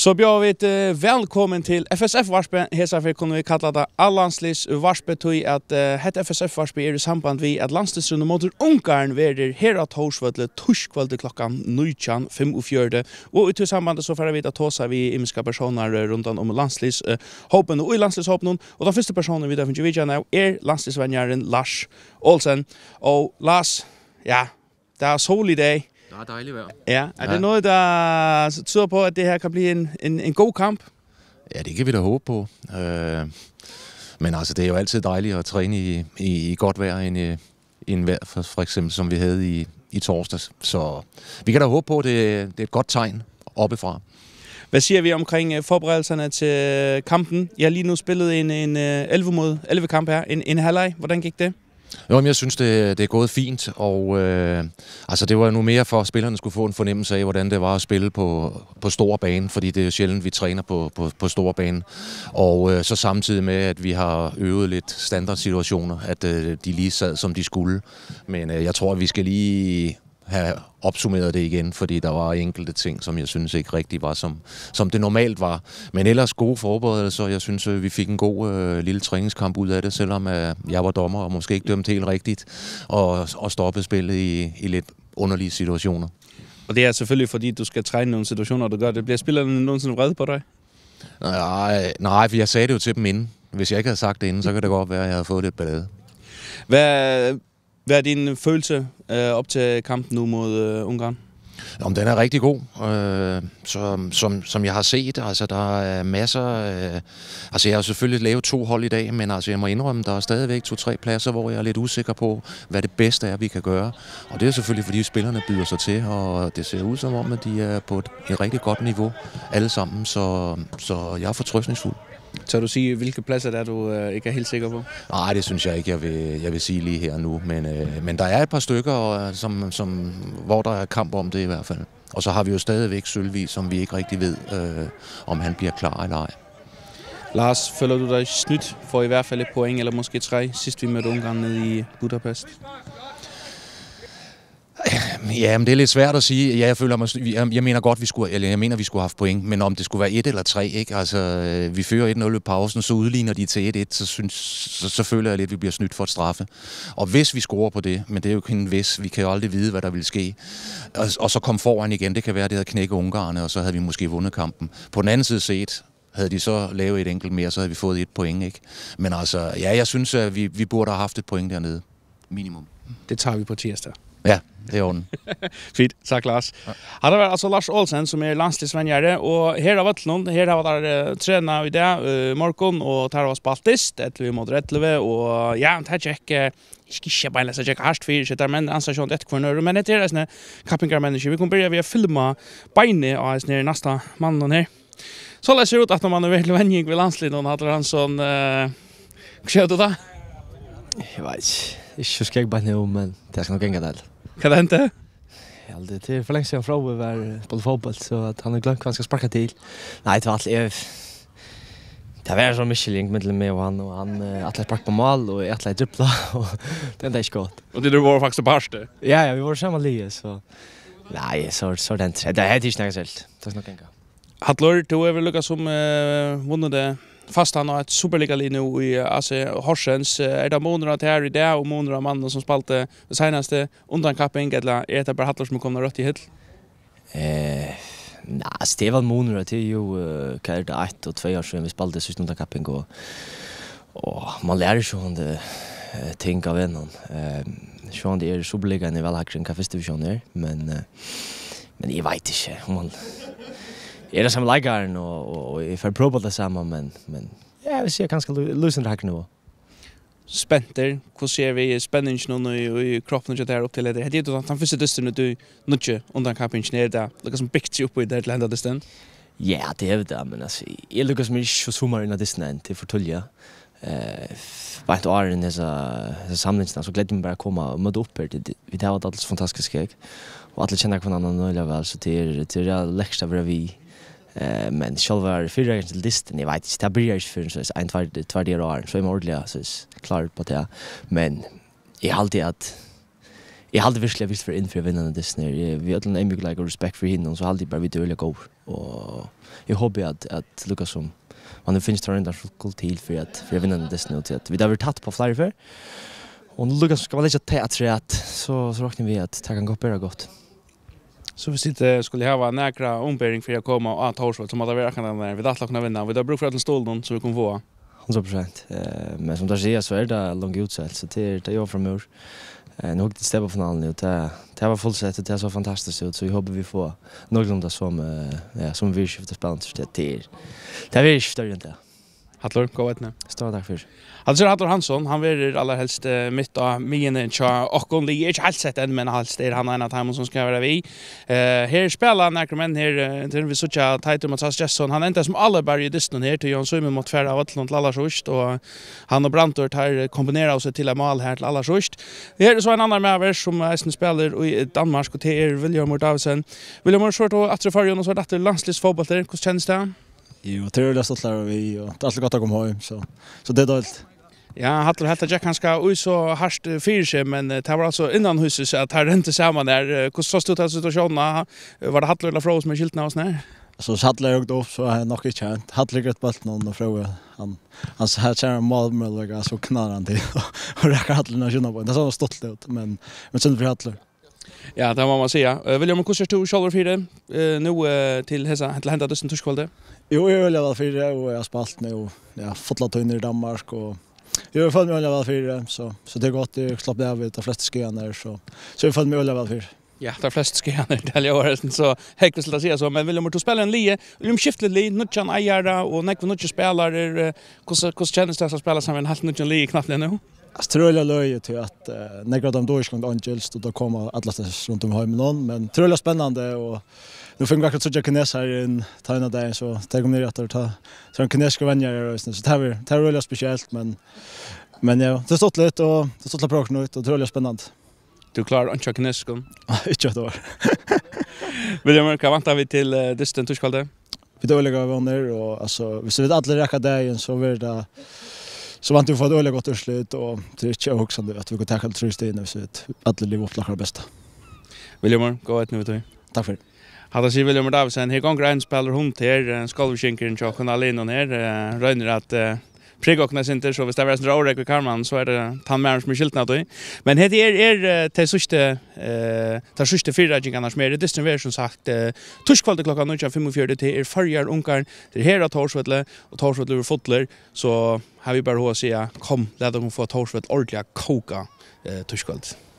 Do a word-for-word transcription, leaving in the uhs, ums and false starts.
Så bjør vi uh, velkommen til F S F-varspe. Hesafir kunne vi kalla det Allandslis varspe tog at uh, het F S F-varspe er i samband vi at landslisrunde mot Ungarn verer her at Horsvødle torskvölde klokkan nitton femogfjøruti. Og i to sambandet så får vi at tåsa vi imiska personer rundt om landslis uh, hopen og i landslishopen. Og den første personen vi da finner vi nå er landslisvennjæren Lars Olsen. Og Lars, ja, det er sol i dag. Det er dejligt vejr. Ja, er det ja. noget, der tyder på, at det her kan blive en, en, en god kamp? Ja, det kan vi da håbe på. Øh, men altså, det er jo altid dejligt at træne i, i, i godt vejr end i, i en vejr, for, for eksempel, som vi havde i, i torsdags. Så vi kan da håbe på, at det, det er et godt tegn oppefra. Hvad siger vi omkring forberedelserne til kampen? Jeg har lige nu spillet en, en elleve mod elleve kamp her, en, en halvleg. Hvordan gik det? Jo, men jeg synes, det, det er gået fint, og øh, altså, det var nu mere for, at spillerne skulle få en fornemmelse af, hvordan det var at spille på, på stor bane, fordi det er jo sjældent, vi træner på, på, på stor bane. Og øh, så samtidig med, at vi har øvet lidt standardsituationer, at øh, de lige sad, som de skulle. Men øh, jeg tror, at vi skal lige have opsummeret det igen, fordi der var enkelte ting, som jeg synes ikke rigtig var, som, som det normalt var. Men ellers gode forberedelser. Jeg synes, vi fik en god øh, lille træningskamp ud af det, selvom øh, jeg var dommer og måske ikke dømt helt rigtigt, og, og stoppede spillet i, i lidt underlige situationer. Og det er selvfølgelig, fordi du skal træne nogle situationer, du gør det. Bliver spillerne nogensinde vrede på dig? Nej, nej, for jeg sagde det jo til dem inden. Hvis jeg ikke havde sagt det inden, så kan det godt være, at jeg havde fået lidt ballade. Hvad... Hvad er din følelse øh, op til kampen nu mod øh, Ungarn? Jamen, den er rigtig god, øh, som, som, som jeg har set. Altså, der er masser... Øh, altså, jeg har selvfølgelig lavet to hold i dag, men altså, jeg må indrømme, der er stadigvæk to-tre pladser, hvor jeg er lidt usikker på, hvad det bedste er, vi kan gøre. Og det er selvfølgelig, fordi spillerne byder sig til, og det ser ud som om, at de er på et, et rigtig godt niveau alle sammen, så, så jeg er fortrøstningsfuld. Så du sige, hvilke pladser der du øh, ikke er helt sikker på? Nej, det synes jeg ikke, jeg vil, jeg vil sige lige her nu. Men, øh, men der er et par stykker, som, som, hvor der er kamp om det i hvert fald. Og så har vi jo stadigvæk Sølvi, som vi ikke rigtig ved, øh, om han bliver klar eller ej. Lars, føler du dig snydt for i hvert fald et point, eller måske tre, sidst vi mødte Ungarn nede i Budapest? Ja, men det er lidt svært at sige. Ja, jeg føler mig, jeg, jeg mener godt, vi skulle, eller jeg mener, vi skulle have haft point, men om det skulle være et eller tre, ikke? Altså, vi fører et nul ved pausen, så udligner de til et et, så, synes, så, så føler jeg lidt, at vi bliver snydt for et straffe. Og hvis vi scorer på det, men det er jo ikke en hvis, vi kan jo aldrig vide, hvad der vil ske. Og, og så kom foran igen, det kan være, det havde knækket Ungarerne, og så havde vi måske vundet kampen. På den anden side set, havde de så lavet et enkelt mere, så havde vi fået et point, ikke? Men altså, ja, jeg synes, at vi, vi burde have haft et point dernede. Minimum. Det tager vi på tirsdag. Ja, det er ordentligt. Fint, takk Lars. Ja. Han har vært altså Lars Olsen, som er landslisvennjære, og her har vært noen, her har vært der uh, trena i det, uh, Morgon, og her har vært spaltist, etter vi måtte rettleve, og ja, det er ikke, ikke bare lese, ikke hardt for, det er menn anstasjon etter hver nøyre, men det er sånne kappingarmennesker. Vi kommer begynne ved å filme beinet av sånne neste mannen her. Så det ser ut at når man er veldig vennig ved landslinjen, og hadde han sånn, uh, hva skjer du da? Jeg vet ikke. Ikke husker jeg bare nå, men det skal nok gjenge det. Hva det hente? Ja, det er for lenge siden fra å være på fotball, så at han har glemt hva han skal sparke til. Nei, det var alltid... Jeg... Det var sånn Michelin mellom meg og han, og han uh, alltid sparket på mål, og jeg alltid dribbla, og det enda ikke godt. Og det var faktisk på Harste? Ja, ja, vi var samme lige, så... Nei, så, så det hente. Det er ikke snakket selv. Det skal nok gjenge. Hadlor, du er vel lukket som uh, vunnet det fast han har et superliga-linje i A C Horsens. Er det måneder til her i det, og måneder av mannen som spalte det seneste undankapping, eller er det bare Hadlor som kommer rødt i hitt? Eh, Nei, altså det var måneder til jo, uh, hva er det, ett og tve år siden vi spalte siste undankapping, og, og man lærer ikke om det uh, ting av en. Uh, sånn det er superligaen i velhakkeren, hva første divisjon er, men, uh, men jeg vet ikke om man... Jeg er det samme leikaren, og, og, og jeg får prøve det samme, men, men ja, jeg vil si jeg kanskje løsende her nå. Spenter, hvordan ser vi spenningen i, i kroppen og der opp til det? Det er jo at han første dysten du nødde undan kappingen er det, det som bygd seg opp i det til enda dysten? Ja, det er det, men altså, jeg lykkes meg ikke så sommer innan dysten enn til fortølge. Uh, Bare et år i disse samlingsene, så gledde jeg meg bare å komme og møte opp her. Det, det har vært alldeles fantastisk, jeg. Og alle kjenner hverandre nøylig vel, så det er, det er lekst av vi. Uh, men selv var fyrreggen til dysten, jeg vet ikke, det blir ikke før en tverdig år, så er jeg ordentlig så er klar på det. Men jeg har alltid at Jag hade verkligen visst för inför vinnande Disney. Vi hade en mycket like och respekt för henne så hade bara vi dåliga gå och jag hoppas att att Lucas som man finns tar in där kul till för att för vinnande Disney och att vi där vi tagit på flera för. Och nu Lucas ska väl inte ta att säga att så så räknar vi att det kan gå bättre gott. Så vi sitter skulle ha några ombering för att komma och att Horsford som hade varit kan där vi att kunna vinna. Vi har bruk för att stå någon så vi kan få hundra procent. Eh men som du säger så är det långt utsett så det det jag framöver. Eh nu gick det stäva finalen ut det det var fullsatt det är så fantastiskt ut så jag hoppas vi får någorlunda som ja som vi skiftar spännande det till. Det är vi skiftar inte. Hallor, gå vet nu. Stort tack för. Alltså Hallor Hansson, han är allra helst uh, mitt av minen tja och om det är inte helt sett än men alls det är han en av dem som ska vara vi. Eh uh, här spelar några män här till vi såcha Title Mats Jesson. Han ända som alla berg i distan här till Jan Simon mot färra av Atlant alla sist och han och Brantor här kombinerar sig till ett mål här till alla sist. Här är så en annan med som nästan spelar i Danmark och till er William Davidsen. William short och att för och så att landslagsfotboll där hur känns det? Jo, det är det så klar vi och det är så gott att komma hem så så det är dåligt. Ja, Hallor helt Jack han ska ut så harst för sig men det var alltså innan huset så att här inte samman där. Hur så stod det situationen var det Hallor eller Froos med skiltna och sån Så Hallor jag upp så är nog inte känt. Hallor gett bollen någon och Froos han han så här kör målmöjliga så knar han till och räcker Hallor när junna på. Det så stolt ut men men sen för Hallor. Ja, det må man säga. Vill jag med kurser till Charlotte för det nu till hesa till hända dusten tuskvalde. Jo, jag vill väl för det och jag har spalt nu ja fotlat in i Danmark och jag har fått mig väl för det så så det är gott jag slapp det av de flesta skenar så så jag har fått mig väl för. Ja, de flesta skenar det jag har så helt vill säga så men vill jag spela en lie, vill de skifta lie, nutchan Ayara och näkva nutchan spelare hur hur känns det att spela samman helt nutchan lie knappt nu? Jag tror jag löjer till att uh, några av dem då ska Angels och då kommer alla runt om hem någon men tror jag spännande och nu fick jag också så jag kan här en tajna där så det kommer ner att ta så en kinesiska vänner så det här det är väldigt speciellt men men ja det står lite och det står bra nu och tror jag spännande. Du klarar inte kinesiska? Inte då. Vill jag märka väntar vi till uh, distant tuskvalde? Vi då lägger vi ner och alltså vi ser alla räcka där så blir det så vant vi får det gott urslut och det är inte också att vi kan ta helt trist in så att alla liv upp lagar bästa. William, gå ett nu till. Tack för det. Hade sig William Davidsen här gånger en spelare hon till Skalvskinkern och kan alla in och ner röner att pregokna inte så visst det var en dra och Karman så är det han med som skiltna då. Men det är är till sista eh till sista fyra annars mer det är som sagt tuskvalde klockan nu fyrtiofem till är förjar unkar det här att Horsvedle och Horsvedle fotler så har vi bara att säga kom låt dem få Horsvedle ordentligt koka eh tuskvald.